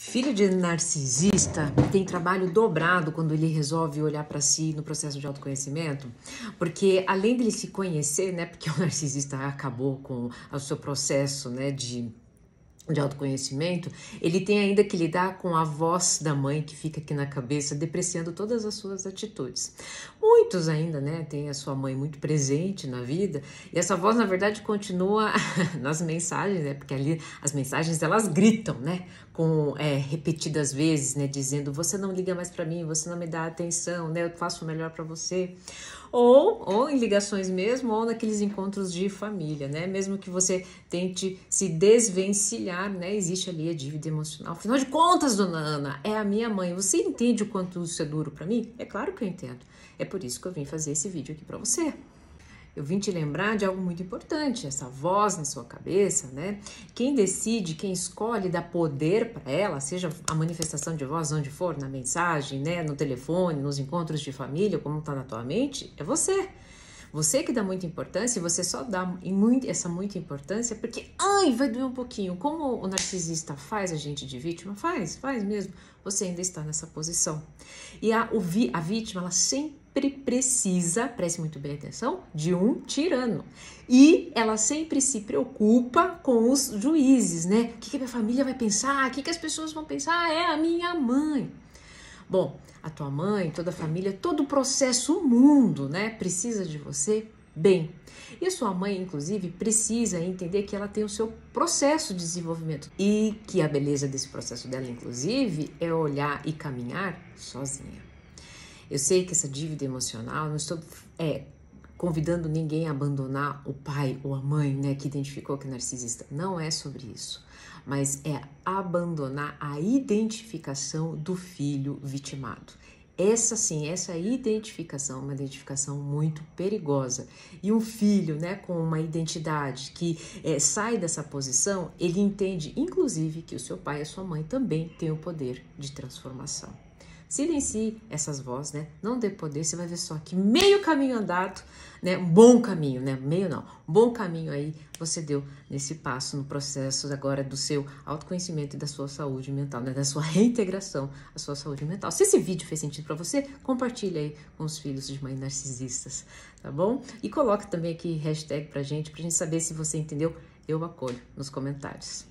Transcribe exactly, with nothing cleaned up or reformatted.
Filho de narcisista tem trabalho dobrado quando ele resolve olhar para si no processo de autoconhecimento, porque além dele se conhecer, né, porque o narcisista acabou com o seu processo, né, de de autoconhecimento, ele tem ainda que lidar com a voz da mãe que fica aqui na cabeça, depreciando todas as suas atitudes. Muitos ainda, né, têm a sua mãe muito presente na vida, e essa voz, na verdade, continua nas mensagens, né, porque ali as mensagens, elas gritam, né, com é, repetidas vezes, né, dizendo, você não liga mais para mim, você não me dá atenção, né, eu faço o melhor para você. Ou, ou em ligações mesmo, ou naqueles encontros de família, né? Mesmo que você tente se desvencilhar, né? Existe ali a dívida emocional. Afinal de contas, dona Ana, é a minha mãe. Você entende o quanto isso é duro para mim? É claro que eu entendo. É por isso que eu vim fazer esse vídeo aqui para você. Eu vim te lembrar de algo muito importante, essa voz na sua cabeça, né? Quem decide, quem escolhe dar poder para ela, seja a manifestação de voz onde for, na mensagem, né, no telefone, nos encontros de família, como está na tua mente, é você. Você que dá muita importância, e você só dá muito, essa muita importância porque, ai, vai doer um pouquinho. Como o narcisista faz a gente de vítima? Faz, faz mesmo. Você ainda está nessa posição. E a, o vi, a vítima, ela sempre precisa, preste muito bem atenção, de um tirano. E ela sempre se preocupa com os juízes, né? O que, que a minha família vai pensar? O que, que as pessoas vão pensar? Ah, é a minha mãe. Bom, a tua mãe, toda a família, todo o processo, o mundo, né, precisa de você bem. E a sua mãe, inclusive, precisa entender que ela tem o seu processo de desenvolvimento e que a beleza desse processo dela, inclusive, é olhar e caminhar sozinha. Eu sei que essa dívida emocional, não estou é, convidando ninguém a abandonar o pai ou a mãe, né, que identificou que é narcisista. Não é sobre isso, mas é abandonar a identificação do filho vitimado. Essa sim, essa identificação é uma identificação muito perigosa. E um filho, né, com uma identidade que é, sai dessa posição, ele entende, inclusive, que o seu pai e a sua mãe também têm o poder de transformação. Silencie essas vozes, né? Não dê poder, você vai ver só que meio caminho andado, né? Um bom caminho, né? Meio não, um bom caminho aí você deu nesse passo no processo agora do seu autoconhecimento e da sua saúde mental, né? Da sua reintegração à sua saúde mental. Se esse vídeo fez sentido para você, compartilhe aí com os filhos de mães narcisistas, tá bom? E coloque também aqui hashtag pra gente, pra gente saber se você entendeu. Eu acolho nos comentários.